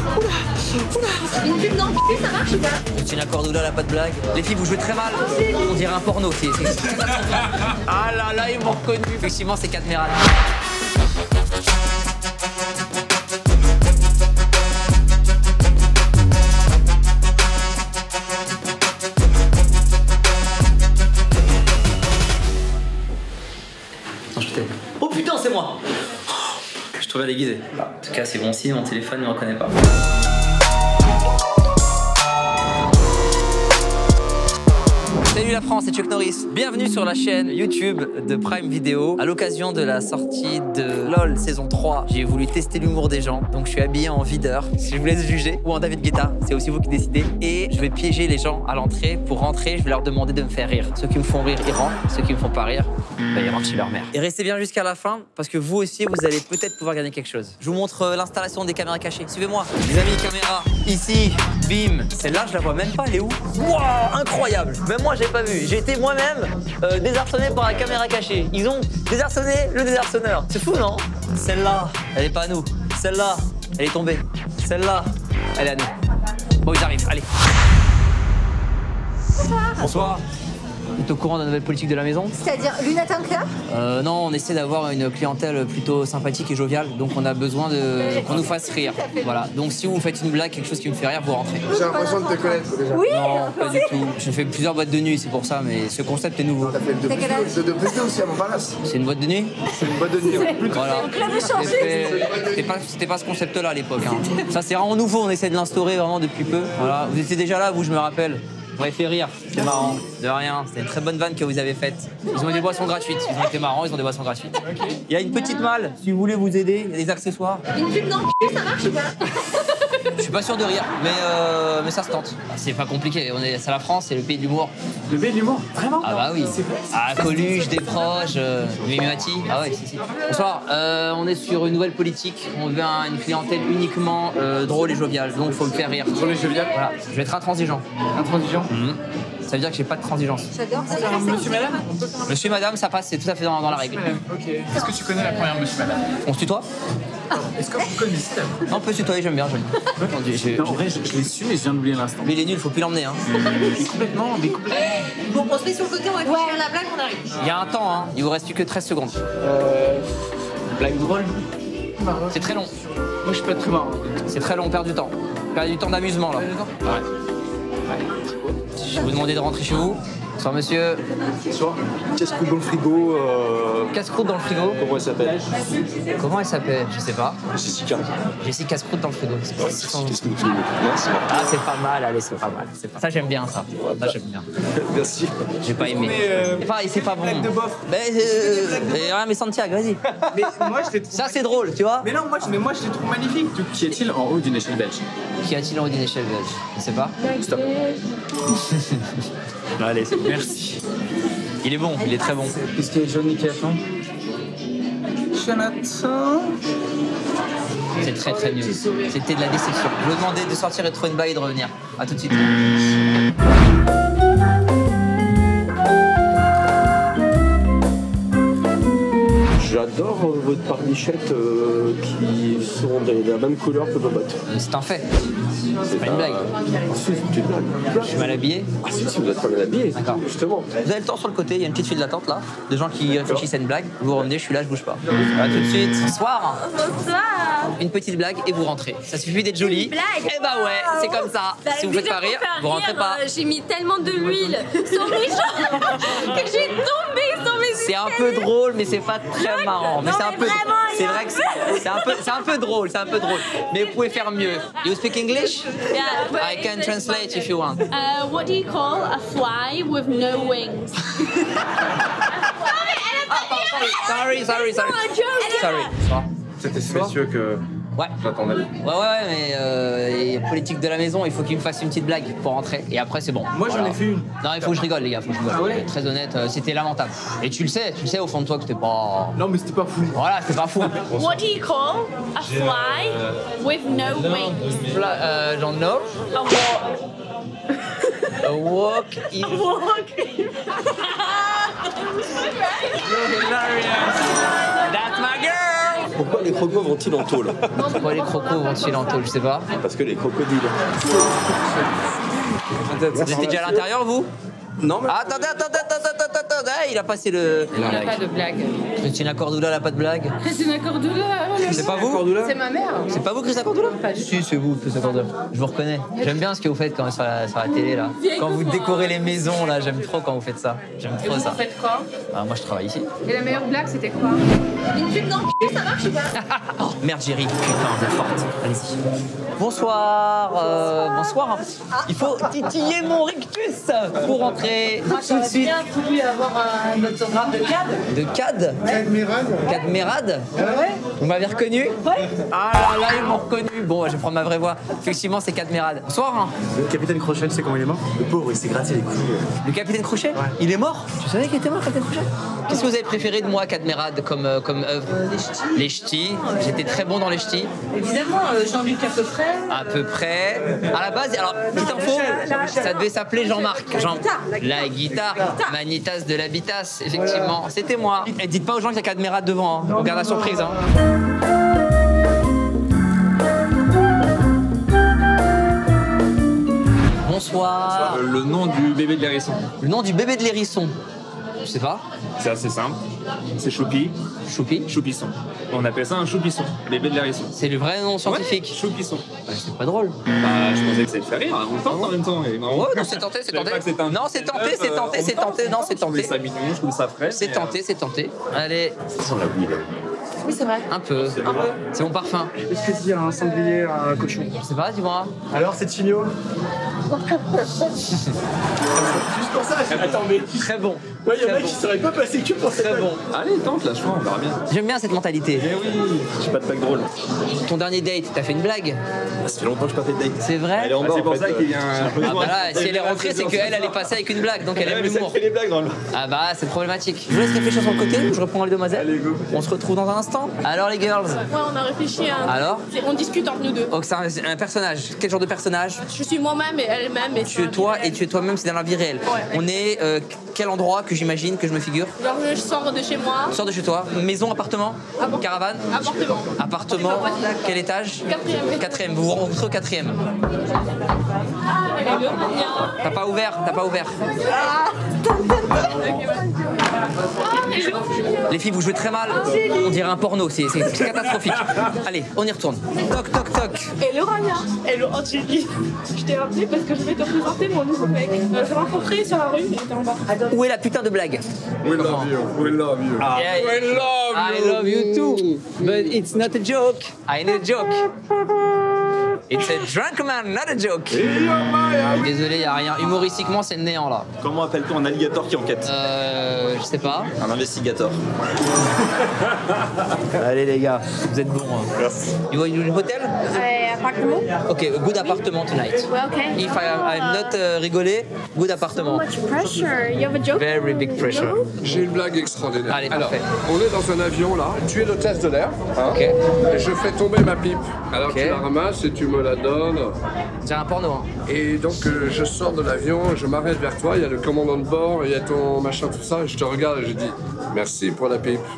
Une pub dans le cul, ça marche ou pas? Tina Cordula, là, pas de blague. Les filles, vous jouez très mal. On dirait un porno. Ah là là, ils m'ont reconnu. Effectivement, c'est Cadmerade. Oh putain, c'est moi! Je trouvais déguisé. En tout cas, c'est bon signe, mon téléphone ne me reconnaît pas. Salut la France, c'est Chuck Norris. Bienvenue sur la chaîne YouTube de Prime Video. À l'occasion de la sortie de LOL saison 3, j'ai voulu tester l'humour des gens. Donc je suis habillé en videur. Si je vous laisse juger, ou en David Guetta, c'est aussi vous qui décidez. Et je vais piéger les gens à l'entrée. Pour rentrer, je vais leur demander de me faire rire. Ceux qui me font rire, ils rentrent. Ceux qui me font pas rire, bah, ils rentrent chez leur mère. Et restez bien jusqu'à la fin, parce que vous aussi, vous allez peut-être pouvoir gagner quelque chose. Je vous montre l'installation des caméras cachées. Suivez-moi. Les amis, caméra, ici, bim. Celle-là, je la vois même pas, elle est où? Waouh, incroyable. Même moi, j'ai pas vu. J'ai été moi-même désarçonné par la caméra cachée. Ils ont désarçonné le désarçonneur. C'est fou, non? Celle-là, elle est pas à nous. Celle-là, elle est tombée. Celle-là, elle est à nous. Bon, ils arrivent, allez. Bonsoir. Bonsoir. Vous êtes au courant de la nouvelle politique de la maison? C'est-à-dire Lunatin Club? Non, on essaie d'avoir une clientèle plutôt sympathique et joviale, donc on a besoin qu'on nous fasse rire. Voilà. Donc si vous faites une blague, quelque chose qui me fait rire, vous rentrez. J'ai l'impression de te connaître déjà. Oui. Non, pas du tout. Je fais plusieurs boîtes de nuit, c'est pour ça, mais ce concept est nouveau. T'as fait de plus aussi à Montparnasse. C'est une boîte de nuit? C'est une boîte de nuit. Voilà. C'était pas ce concept-là à l'époque. Hein. Ça, c'est vraiment nouveau, on essaie de l'instaurer vraiment depuis peu. Voilà. Vous étiez déjà là, vous, je me rappelle. Vous m'avez fait rire, c'est marrant, de rien. C'était une très bonne vanne que vous avez faite. Ils ont eu des boissons gratuites, ils ont été marrants, ils ont des boissons gratuites. Okay. Il y a une petite malle, si vous voulez vous aider, il y a des accessoires. Une pub dans le cul, ça marche ou pas? Je suis pas sûr de rire, mais ça se tente. C'est pas compliqué, c'est la France, c'est le pays de l'humour. Le pays de l'humour? Vraiment? Ah bah oui. Ah, Coluche, Desproges, Mimimati. Ah ouais, si. Bonsoir, on est sur une nouvelle politique. On veut une clientèle uniquement drôle et joviale, donc faut me faire rire. Drôle et jovial? Voilà, je vais être intransigeant. Intransigeant? Ça veut dire que j'ai pas de transigence. J'adore ça. Monsieur, madame? Monsieur, madame, ça passe, c'est tout à fait dans la règle. Ok. Est-ce que tu connais la première monsieur, madame? On se tutoie? Est-ce que vous connaissez? Non, on peut se tutoyer, j'aime bien. Non, en vrai, je l'ai su, mais je viens d'oublier l'instant. Mais il est nul, faut plus l'emmener. Hein. Mais complètement. Bon, on se met sur le côté, on va faire la blague, on arrive. Il y a un temps, hein. Il vous reste plus que 13 secondes. Blague drôle? C'est très long. Moi, je suis pas très marrant. C'est très long, on perd du temps. On perd du temps d'amusement, là. Ouais. Je vais vous demander de rentrer chez vous. Bonsoir, monsieur. Bonsoir. Casse-croûte dans le frigo. Casse-croûte dans le frigo. Comment elle s'appelle? Comment elle s'appelle? Je sais pas. Jessica. Jessica casse-croûte dans le frigo. Casse-croûte dans le frigo. Merci. Ah, c'est pas mal, allez, c'est pas mal. Ça, j'aime bien, ça. Ça, j'aime bien. Merci. J'ai pas aimé. C'est pas bon. De bof. Mais Santiago, vas-y. Mais moi, je les trouve. Ça, c'est drôle, tu vois. Mais non, moi, je les trouve magnifiques. Qu'y a-t-il en haut d'une échelle belge? Qu'y a-t-il en haut d'une échelle belge? Je sais pas. Stop. Allez, merci. Il est bon, il est très bon. Qu'est-ce qu'il y a jaune qui attend? Jonathan. C'est très nul. C'était de la déception. Je vous demandais de sortir et de trouver une bague et de revenir. A tout de suite. J'adore votre barbichette qui sont de la même couleur que vos bottes. C'est un fait. C'est pas une blague. C'est une blague. Je suis mal habillé. Ah si, vous êtes pas mal habillé. D'accord. Justement. Vous avez le temps sur le côté, il y a une petite file d'attente là, de gens qui réfléchissent à une blague. Vous revenez, je suis là, je bouge pas. A tout de suite. Bonsoir. Bonsoir. Une petite blague et vous rentrez. Ça suffit d'être joli. Une blague? Eh bah ouais, c'est comme ça. Bah, si vous faites pas rire, vous rentrez pas. J'ai mis tellement de l'huile sur mes jambes que j'ai tombé sur mes C'est un peu drôle, mais c'est pas très marrant. Mais c'est un peu. C'est vrai que c'est un peu drôle, c'est un peu drôle. Mais vous pouvez faire mieux. You speak English? Yeah. I can translate if you want. What do you call a fly with no wings? Sorry. C'était spécieux que Ouais. j'attendais. Ouais, mais politique de la maison, il faut qu'il me fasse une petite blague pour rentrer. Et après, c'est bon. Moi, j'en ai fait une. Non, il faut que je rigole, les gars, faut que je rigole. Ah ouais? Très honnête, c'était lamentable. Et tu le sais au fond de toi que c'était pas. Non, mais c'était pas fou. Voilà, c'était pas fou. What do you call a fly with no wings? J'en know. A walk. A walk in. A walk. You're hilarious. That's my girl. Pourquoi les crocos vont-ils en tôle? Pourquoi les crocos vont-ils en tôle? Je sais pas. Parce que les crocodiles. Vous étiez déjà à l'intérieur, vous? Non, mais... Attendez, il a passé le... Il n'a pas de blague. Christina Cordula, elle a pas de blague. Christina Cordula, C'est pas vous? c'est ma mère. C'est pas vous, Christina Cordula? Si, c'est vous, Christina Cordula. Je vous reconnais. J'aime bien ce que vous faites quand sur la télé, là. Quand vous décorez les maisons, là, j'aime trop quand vous faites ça. J'aime trop ça. Vous faites quoi? Ah, moi, je travaille ici. Et la meilleure blague, c'était quoi? Une pub dans le cul, ça marche ou pas? Oh, merde, Jerry. Putain, vous êtes forte. Allez-y. Bonsoir. Bonsoir. Il faut titiller mon rictus pour rentrer tout de suite. Bien voulu avoir un autographe de CAD. De CAD? CAD Mérad? Ouais. Vous m'avez reconnu? Ouais. Ah là, ils m'ont reconnu. Bon, je vais prendre ma vraie voix. Effectivement, c'est CAD Mérad. Bonsoir. Le capitaine Crochet, tu sais comment il est mort? Le pauvre, il s'est gratté les couilles. Le capitaine Crochet? Il est mort? Tu savais qu'il était mort, capitaine Crochet? Qu'est-ce que vous avez préféré de moi, CAD Mérad, comme œuvre? Les ch'tis. Les ch'tis. J'étais très bon dans les ch'tis. Évidemment, Jean-Luc à peu près. À peu près. À la base, alors, petite info, ça devait s'appeler Jean-Marc. La guitare. Manitas de l'habitas, effectivement. C'était moi. Et dites pas aux gens qu'il y a CAD Mérad devant. Hein. On garde la surprise. Hein. Bonsoir. Le nom du bébé de l'hérisson. Le nom du bébé de l'hérisson? Je sais pas. C'est assez simple. C'est Choupi. Choupi? Choupisson. On appelle ça un choupisson. Bébé de l'hérisson. C'est le vrai nom scientifique. Ouais, Choupisson. C'est pas drôle. Bah, je pensais que ça te fait rire. On tente en même temps. Et non, Ouais, non, c'est tenté, c'est tenté. Non, c'est tenté, c'est tenté, c'est tenté. Non, c'est Je trouvais tenté. ça mignon, je trouve ça frais. C'est mais, tenté, c'est tenté. Allez, Sans la bouille, là. Oui, c'est vrai. un peu. C'est mon parfum. Qu'est-ce que c'est un sanglier, un cochon? Je sais pas, dis-moi. Alors, c'est Chigno? Attends, mais... Très bon. Ouais, il y en a Très qui bon. seraient pas passés que pour Très bon. Allez, tente là, je crois, on verra bien. J'aime bien cette mentalité. Eh oui. J'ai pas de blague drôle. Ton dernier date, t'as fait une blague? Ça fait longtemps que je pas fait de date. C'est vrai? Elle est en bas, C'est en pour fait, ça qu'il y a un. Ah bah là, si elle est rentrée, c'est qu'elle, elle est passée avec une blague, donc elle aime l'humour. fait les blagues dans le... Ah bah, c'est problématique. Je vous laisse réfléchir sur le côté, je reprends les demoiselles. On se retrouve dans un instant. Alors les girls? Ouais, on a réfléchi à un... Alors? On discute entre nous deux. Oh, c'est un personnage. Quel genre de personnage? Je suis moi-même et elle-même. Et Tu es toi et tu es toi-même, c'est dans la vie réelle. Ouais. On est quel endroit que j'imagine, que je me figure? Genre, je sors de chez moi. Tu sors de chez toi, maison, appartement, caravane, Appartement. appartement, quel étage? Quatrième. Quatrième, vous vous rencontrez au quatrième. T'as pas ouvert, t'as pas ouvert. Les filles, vous jouez très mal. On dirait un porno, c'est catastrophique. Allez, on y retourne. Toc, toc, toc. Hello Rania. Hello Angélie. Je t'ai rappelé parce que je vais te présenter mon nouveau mec. Je l'ai rencontré sur la rue, il était en bas. Où est la putain de blague? We love you, we love you. Yeah, I love you too, but it's not a joke. I need a joke. It's a drunk man, not a joke. Désolé, y a rien. Humoristiquement, c'est le néant là. Comment appelle-t-on un alligator qui enquête? Je sais pas. Un investigateur. Allez les gars, vous êtes bons. You want a hotel? Appartement. Ok, good appartement tonight. Ouais, ok. If I'm not rigolé, good appartement. Much pressure. You have a joke? Very big pressure. J'ai une blague extraordinaire. Allez, Alors, parfait. on est dans un avion là, tu es l'hôtesse de l'air, hein, Ok. et je fais tomber ma pipe. Alors Ok. tu la ramasses et tu me la donnes. C'est un porno. Hein. Et donc je sors de l'avion, je m'arrête vers toi, il y a le commandant de bord, il y a ton machin, tout ça, et je te regarde et je dis merci pour la pipe.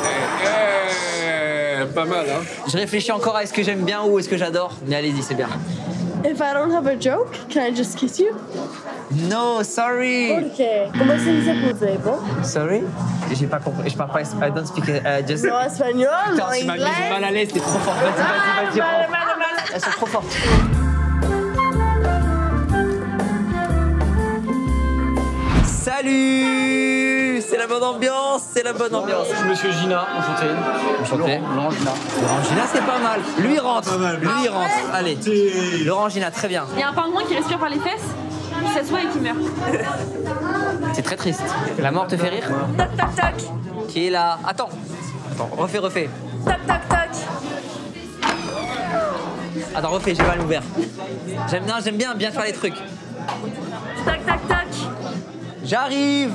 Pas mal, hein? Je réfléchis encore à est-ce que j'aime bien ou est-ce que j'adore. Mais allez-y, c'est bien. If I don't have a joke, can I just kiss you? No, sorry. Ok. Comment ça vous appelez, bon? Sorry? J'ai pas compris. Je parle pas. I don't speak. Just. En espagnol, Putain, en tu m'as mis anglais. mal à l'aise. T'es trop fort. Vas-y. Elles sont trop fortes. Salut! C'est la bonne ambiance, c'est la bonne ambiance. Je suis Monsieur Gina, enchanté. Enchanté. Laurent Gina. Laurent Gina, c'est pas mal. Lui il rentre. Lui il rentre. Allez. Laurent Gina, très bien. Il y a un pingouin qui respire par les fesses, qui s'assoit et qui meurt. C'est très triste. La mort te fait rire? Tac, tac, tac. Qui est là? Attends, refais. Tac, tac, tac. Attends, refais, j'ai pas l'ouvert. J'aime bien faire les trucs. Tac, tac, tac. J'arrive!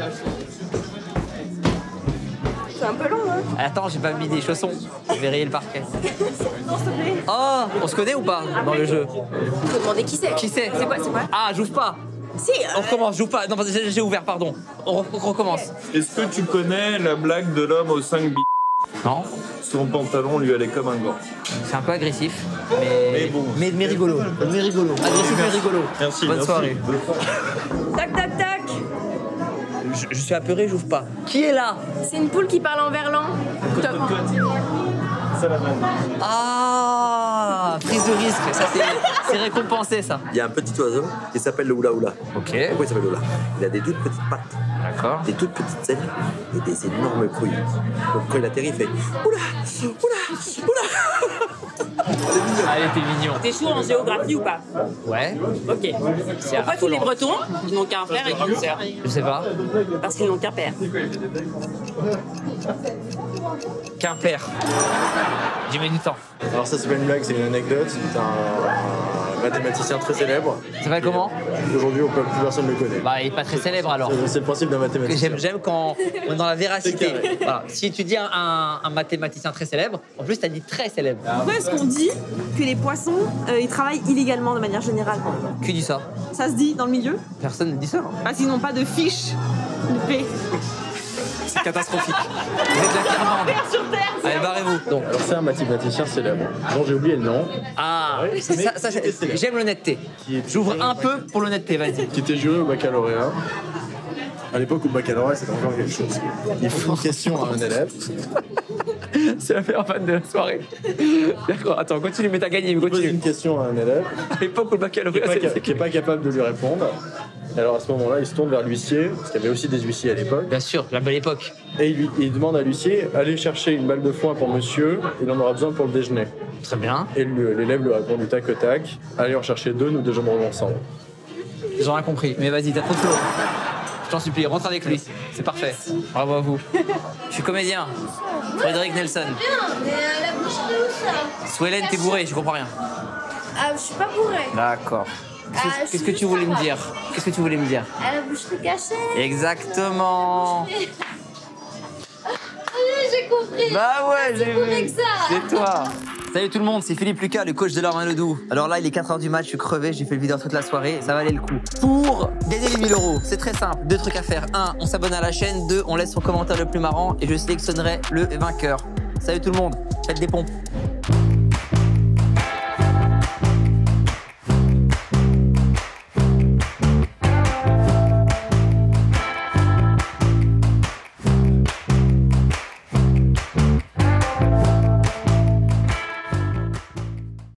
C'est un peu long, hein? Attends, j'ai pas mis des chaussons. Je vais rayer le parquet. Non, s'il te plaît. Oh, on se connaît ou pas dans le jeu? Faut demander qui c'est. Qui c'est? C'est quoi? Ah, j'ouvre pas. Si. On recommence, j'ouvre pas. Non, j'ai ouvert, pardon. On recommence. Est-ce que tu connais la blague de l'homme aux 5 billes? Non. Son pantalon lui allait comme un gant. C'est un peu agressif, Mais bon. mais rigolo. Mais rigolo. Agressif mais rigolo. Merci. Bonne merci. soirée. Tac, tac, tac. Je suis apeuré, j'ouvre pas. Qui est là? C'est une poule qui parle en verlan. Top. Salamandre. Ah, prise de risque. Ça, c'est récompensé, ça. Il y a un petit oiseau qui s'appelle le hula hula. Ok. Pourquoi il s'appelle hula? Il a des toutes petites pattes, D'accord. des toutes petites ailes et des énormes couilles. Donc quand il atterrit, il fait oula, oula, oula. Allez, t'es mignon. T'es chaud en géographie ou pas? Ouais. Ok. Pourquoi tous les Bretons, ils n'ont qu'un frère et qu'une sœur? Je sais pas. Parce qu'ils n'ont qu'un père. Quimper. J'ai mis du temps. Alors ça c'est pas une blague, c'est une anecdote. C'est un mathématicien très célèbre. Ça va comment? Aujourd'hui plus personne ne le connaît. Bah, il est pas très célèbre alors. C'est le principe d'un mathématicien. J'aime quand on est dans la véracité. C'est carré. Voilà. Si tu dis un mathématicien très célèbre, en plus t'as dit très célèbre. Pourquoi est-ce qu'on dit que les poissons, ils travaillent illégalement de manière générale? Qui dit ça? Ça se dit dans le milieu? Personne ne dit ça. Parce qu'ils n'ont pas de fiche de paix. C'est catastrophique. Vous êtes la Firmande. Allez, barrez-vous. Donc. Alors c'est un mathématicien célèbre, dont j'ai oublié le nom. Ah, ça, j'aime l'honnêteté. J'ouvre un peu pour l'honnêteté, vas-y. Qui était juré au baccalauréat. À l'époque où le baccalauréat c'était encore quelque chose. Il faut une question à un élève. C'est la meilleure fan de la soirée. D'accord, attends, continue, mais t'as gagné, Il pose continue. une question à un élève À l'époque où le baccalauréat, qui n'est pas capable de lui répondre. Et alors à ce moment-là, il se tourne vers l'huissier, parce qu'il y avait aussi des huissiers à l'époque. Bien sûr, la belle époque. Et il demande à l'huissier, allez chercher une balle de foin pour monsieur, il en aura besoin pour le déjeuner. Très bien. Et l'élève lui répond du tac au tac, allez en chercher deux, nous déjeunerons ensemble. J'en ai compris. Mais vas-y, t'as trop de flow. Je t'en supplie, rentre avec lui. C'est parfait. Bravo à vous. Je suis comédien. Frédéric Nelson. Bien, mais la bouche de où ça? Swellen, t'es bourré, je comprends rien. Ah, je suis pas bourrée. D'accord. Ah, Qu'est-ce que tu voulais me dire? Qu'est-ce que tu voulais me dire? À la boucherie cachée. Exactement. J'ai compris. Bah ouais, j'ai bourré vu. que ça. C'est toi. Salut tout le monde, c'est Philippe Lucas, le coach de Lormain Ledoux. Alors là, il est 4h du match, je suis crevé, j'ai fait le vidéo toute la soirée, ça valait le coup. Pour gagner les 1000 €, c'est très simple, 2 trucs à faire. 1, on s'abonne à la chaîne. 2, on laisse son commentaire le plus marrant et je sélectionnerai le vainqueur. Salut tout le monde, faites des pompes.